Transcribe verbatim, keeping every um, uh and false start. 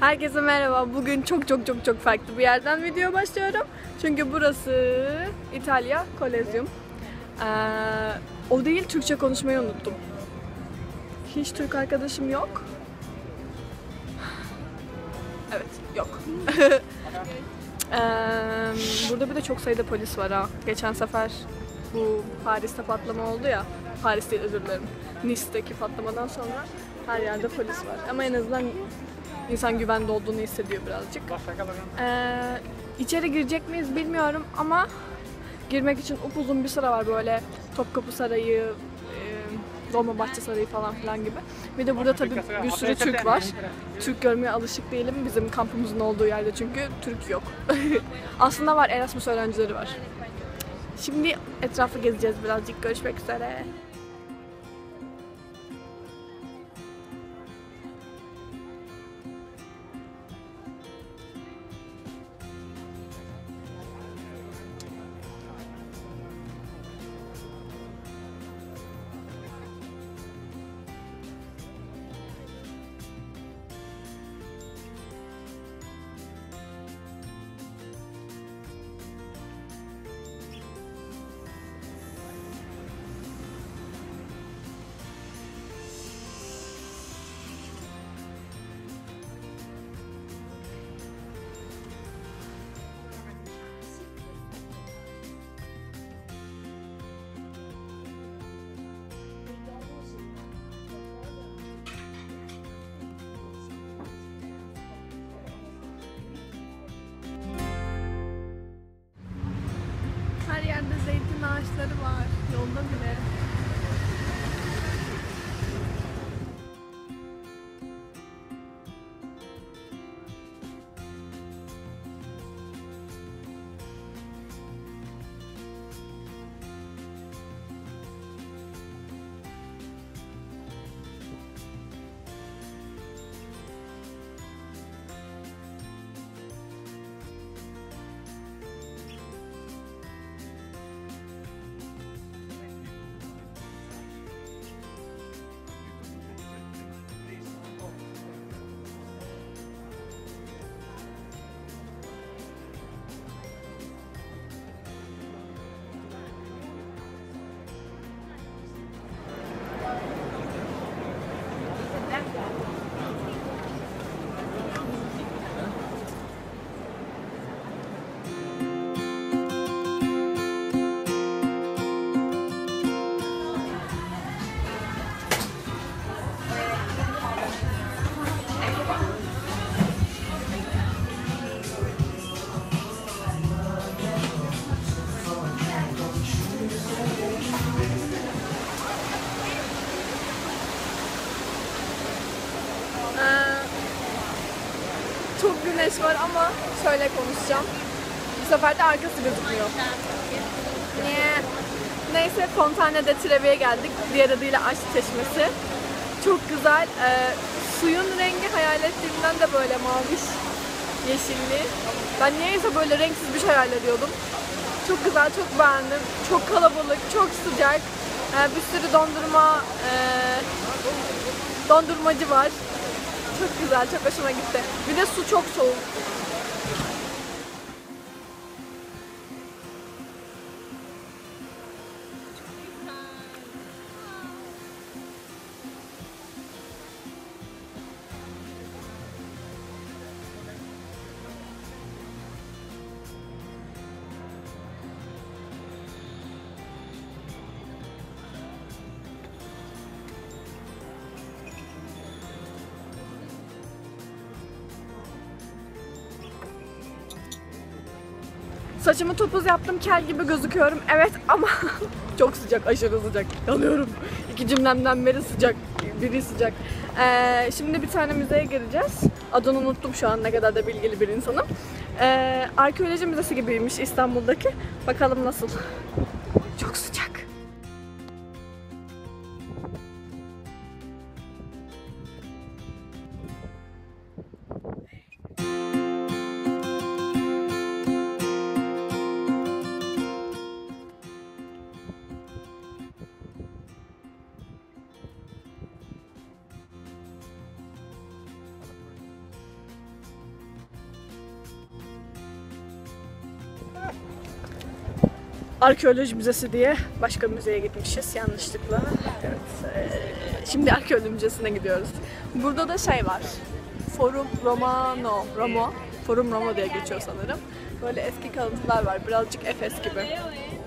Herkese merhaba. Bugün çok çok çok çok farklı bir yerden video başlıyorum. Çünkü burası İtalya, Kolezyum. Ee, o değil, Türkçe konuşmayı unuttum. Hiç Türk arkadaşım yok. Evet, yok. ee, burada bir de çok sayıda polis var ha. Geçen sefer bu Paris'te patlama oldu ya. Paris değil, özür dilerim. Nice'deki patlamadan sonra her yerde polis var. Ama en azından İnsan güvende olduğunu hissediyor birazcık. Ee, içeri girecek miyiz bilmiyorum ama girmek için upuzun bir sıra var, böyle Topkapı Sarayı, e, Dolmabahçe Sarayı falan filan gibi. Bir de burada tabii bir sürü Türk var. Türk görmeye alışık değilim bizim kampımızın olduğu yerde, çünkü Türk yok. Aslında var, Erasmus öğrencileri var. Şimdi etrafı gezeceğiz birazcık. Görüşmek üzere. Her yerde zeytin ağaçları var, yolda bile. Çok güneş var ama şöyle konuşacağım. Bu sefer de arkası gözükmüyor. Niye? Neyse, Fontana de Trevi'ye geldik. Diğer adıyla Aşk Çeşmesi. Çok güzel. Ee, suyun rengi hayal ettiğimden de böyle maviş, yeşilli. Ben niyeyse böyle renksiz bir şey hayal ediyordum. Çok güzel, çok beğendim. Çok kalabalık, çok sıcak. Ee, bir sürü dondurma, e, dondurmacı var. Çok güzel, çok hoşuma gitti. Bir de su çok soğuk. Saçımı topuz yaptım, kel gibi gözüküyorum. Evet ama çok sıcak, aşırı sıcak. Yanıyorum. İki cümlemden beri sıcak, biri sıcak. Ee, şimdi bir tane müzeye gireceğiz. Adını unuttum şu an, ne kadar da bilgili bir insanım. Ee, arkeoloji müzesi gibiymiş İstanbul'daki. Bakalım nasıl. Çok sıcak. arkeoloji müzesi diye başka bir müzeye gitmişiz yanlışlıkla. Evet. Ee, şimdi arkeoloji müzesine gidiyoruz. Burada da şey var. Forum Romano, Roma, Forum Roma diye geçiyor sanırım. Böyle eski kalıntılar var. Birazcık Efes gibi.